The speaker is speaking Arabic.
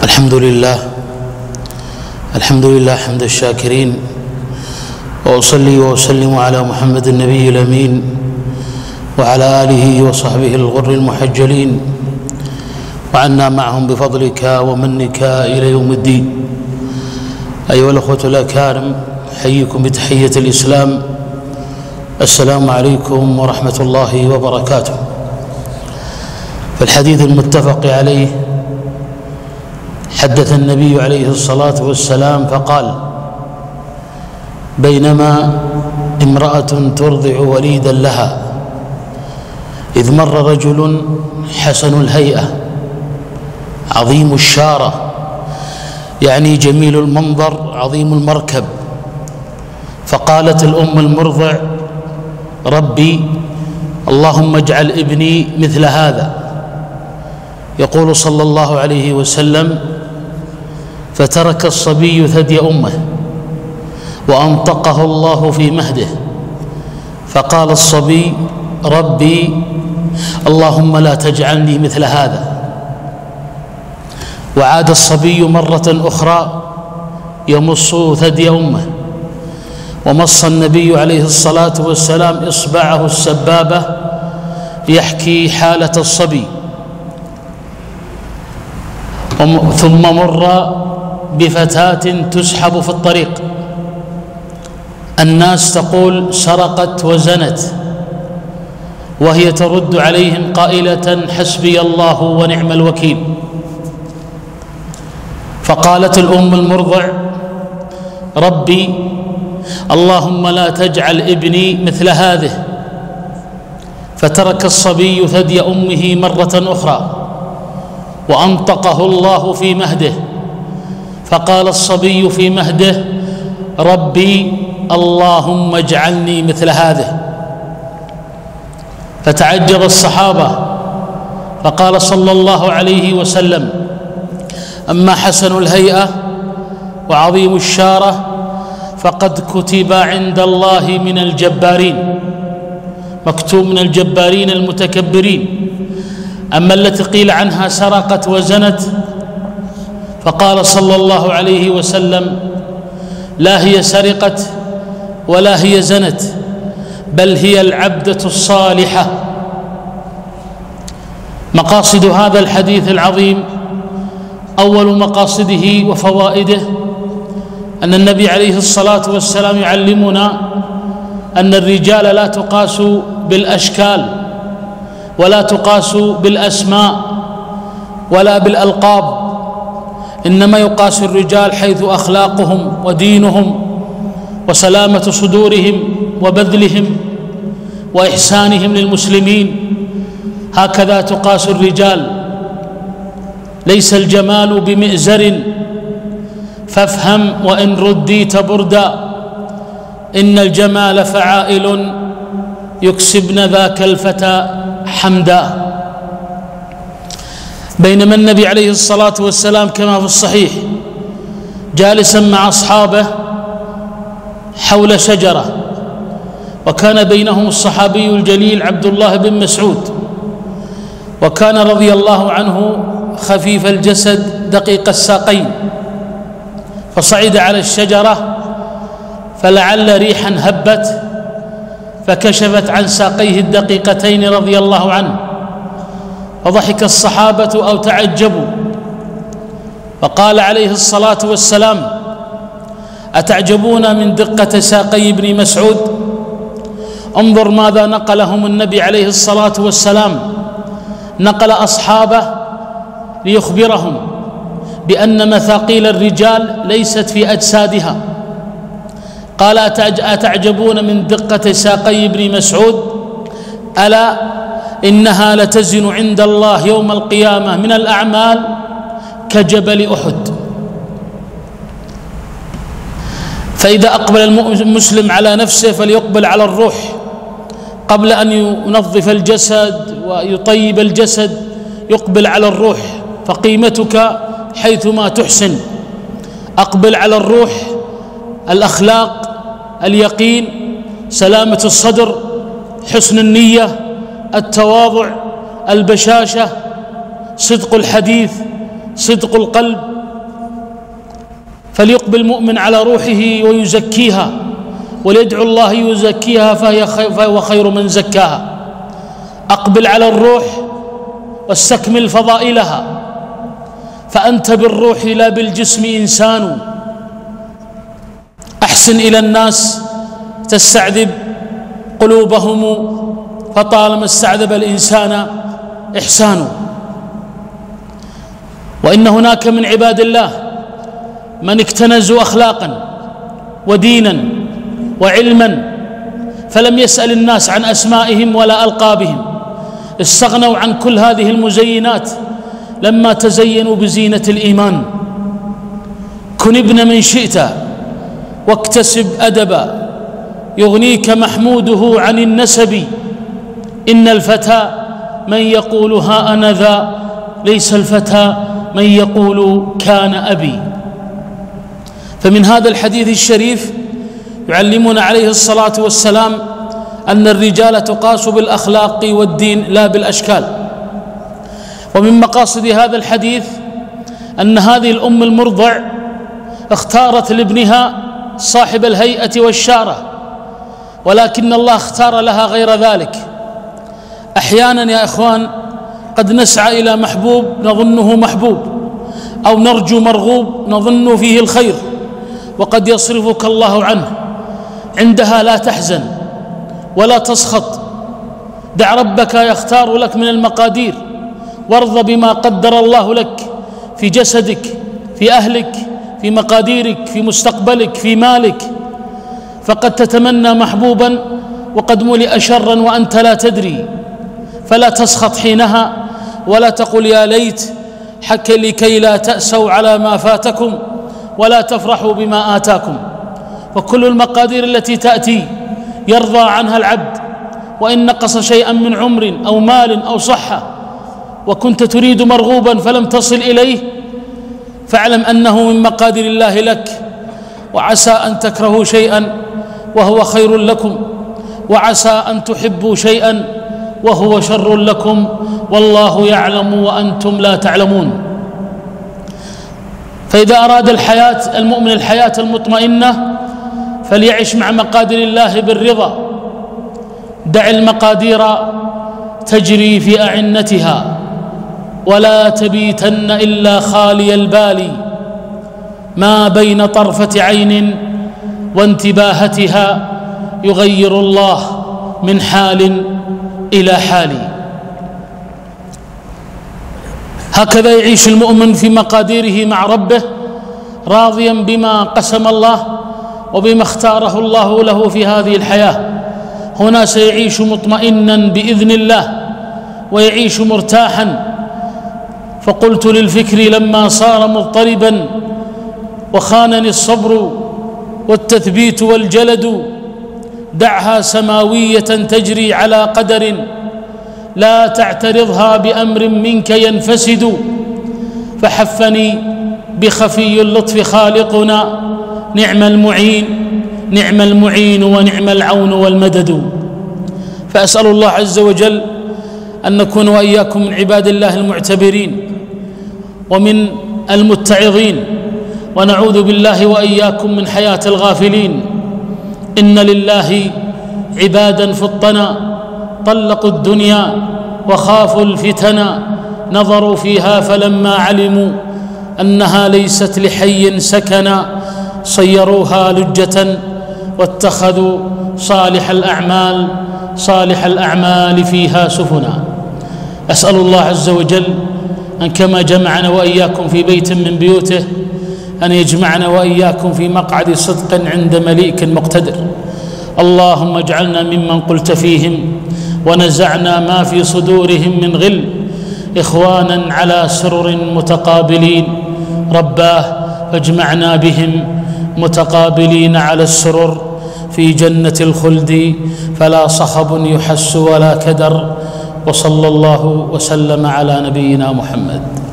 الحمد لله حمد الشاكرين، وأصلي وأسلم على محمد النبي الأمين وعلى آله وصحبه الغر المحجلين، وعنا معهم بفضلك ومنك إلى يوم الدين. أيها الأخوة الأكارم، أحييكم بتحية الإسلام، السلام عليكم ورحمة الله وبركاته. في الحديث المتفق عليه حدث النبي عليه الصلاة والسلام فقال: بينما امرأة ترضع وليدا لها إذ مر رجل حسن الهيئة عظيم الشارة، يعني جميل المنظر عظيم المركب، فقالت الأم المرضع: ربي اللهم اجعل ابني مثل هذا. يقول صلى الله عليه وسلم: فترك الصبي ثدي أمه وأنطقه الله في مهده، فقال الصبي: ربي اللهم لا تجعلني مثل هذا. وعاد الصبي مرة أخرى يمص ثدي أمه، ومص النبي عليه الصلاة والسلام إصبعه السبابة يحكي حالة الصبي. ثم مر بفتاة تسحب في الطريق، الناس تقول: سرقت وزنت، وهي ترد عليهم قائلة: حسبي الله ونعم الوكيل. فقالت الأم المرضع: ربي اللهم لا تجعل ابني مثل هذه. فترك الصبي ثدي أمه مرة أخرى وأنطقه الله في مهده، فقال الصبي في مهده: ربي اللهم اجعلني مثل هذه. فتعجب الصحابة، فقال صلى الله عليه وسلم: أما حسن الهيئة وعظيم الشارة فقد كتب عند الله من الجبارين، مكتوب من الجبارين المتكبرين. أما التي قيل عنها سرقت وزنت فقال صلى الله عليه وسلم: لا هي سرقت ولا هي زنت، بل هي العبدة الصالحة. مقاصد هذا الحديث العظيم: أول مقاصده وفوائده أن النبي عليه الصلاة والسلام يعلمنا أن الرجال لا تقاس بالأشكال، ولا تقاس بالأسماء، ولا بالألقاب، إنما يقاس الرجال حيث أخلاقهم ودينهم وسلامة صدورهم وبذلهم وإحسانهم للمسلمين. هكذا تقاس الرجال. ليس الجمال بمئزر فافهم وإن رديت بردا، إن الجمال فعائل يكسبن ذاك الفتى حمدا. بينما النبي عليه الصلاة والسلام كما في الصحيح جالسا مع أصحابه حول شجرة، وكان بينهم الصحابي الجليل عبد الله بن مسعود، وكان رضي الله عنه خفيف الجسد دقيق الساقين، فصعد على الشجرة فلعل ريحا هبت فكشفت عن ساقيه الدقيقتين رضي الله عنه، فضحك الصحابة أو تعجبوا، فقال عليه الصلاة والسلام: أتعجبون من دقة ساقي ابن مسعود؟ انظر ماذا نقلهم النبي عليه الصلاة والسلام. نقل أصحابه ليخبرهم بأن مثاقيل الرجال ليست في أجسادها. قال: أتعجبون من دقة ساقي ابن مسعود؟ ألا إنها لتزن عند الله يوم القيامة من الأعمال كجبل أحد. فإذا أقبل المسلم على نفسه فليقبل على الروح قبل أن ينظف الجسد ويطيب الجسد، يقبل على الروح، فقيمتك حيثما تحسن. أقبل على الروح، الأخلاق، اليقين، سلامة الصدر، حسن النية، التواضع، البشاشة، صدق الحديث، صدق القلب، فليقبل المؤمن على روحه ويزكيها، وليدعو الله يزكيها فهو خير من زكاها. أقبل على الروح واستكمل فضائلها، فأنت بالروح لا بالجسم إنسان. أحسن إلى الناس تستعذب قلوبهم، فطالما استعذب الإنسان إحسان. وإن هناك من عباد الله من اكتنزوا أخلاقا ودينا وعلما، فلم يسأل الناس عن أسمائهم ولا ألقابهم، استغنوا عن كل هذه المزينات لما تزينوا بزينة الإيمان. كن ابن من شئت واكتسب أدبا، يغنيك محموده عن النسب. إن الفتى من يقول ها أنا ذا، ليس الفتى من يقول كان أبي. فمن هذا الحديث الشريف يعلمنا عليه الصلاة والسلام أن الرجال تقاس بالأخلاق والدين لا بالأشكال. ومن مقاصد هذا الحديث أن هذه الأم المرضع اختارت لابنها صاحب الهيئة والشارة، ولكن الله اختار لها غير ذلك. أحيانا يا إخوان قد نسعى إلى محبوب نظنه محبوب، أو نرجو مرغوب نظن فيه الخير، وقد يصرفك الله عنه. عندها لا تحزن ولا تسخط، دع ربك يختار لك من المقادير، وارض بما قدر الله لك في جسدك، في أهلك، في مقاديرك، في مستقبلك، في مالك. فقد تتمنى محبوبا وقد ملئ شرا وأنت لا تدري، فلا تسخط حينها ولا تقل يا ليت، حكى لكي لا تأسوا على ما فاتكم ولا تفرحوا بما آتاكم. وكل المقادير التي تأتي يرضى عنها العبد، وإن نقص شيئا من عمر أو مال أو صحة وكنت تريد مرغوبا فلم تصل إليه، فاعلم أنه من مقادير الله لك. وعسى أن تكرهوا شيئا وهو خير لكم، وعسى أن تحبوا شيئا وهو شر لكم، والله يعلم وأنتم لا تعلمون. فإذا أراد المؤمن الحياة المطمئنة فليعش مع مقادير الله بالرضا. دع المقادير تجري في أعنتها، ولا تبيتن إلا خالي البال، ما بين طرفة عين وانتباهتها يغير الله من حال إلى حال. هكذا يعيش المؤمن في مقاديره مع ربه، راضيا بما قسم الله وبما اختاره الله له في هذه الحياة. هنا سيعيش مطمئنا بإذن الله ويعيش مرتاحا. فقلت للفكر لما صار مضطربا وخانني الصبر والتثبيت والجلد، دعها سماوية تجري على قدر، لا تعترضها بأمر منك ينفسد. فحفني بخفي اللطف خالقنا، نعم المعين ونعم العون والمدد. فأسأل الله عز وجل أن نكون وإياكم من عباد الله المعتبرين ومن المتعظين، ونعوذ بالله وإياكم من حياة الغافلين. إن لله عبادا فطنا طلقوا الدنيا وخافوا الفتنا، نظروا فيها فلما علموا أنها ليست لحي سكنا، صيروها لجة واتخذوا صالح الأعمال فيها سفنا. أسأل الله عز وجل أن كما جمعنا وإياكم في بيت من بيوته أن يجمعنا وإياكم في مقعد صدق عند مليك مقتدر. اللهم اجعلنا ممن قلت فيهم ونزعنا ما في صدورهم من غل، إخوانا على سرر متقابلين. رباه فاجمعنا بهم متقابلين على السرر في جنة الخلد، فلا صخب يحس ولا كدر. وصلى الله وسلم على نبينا محمد.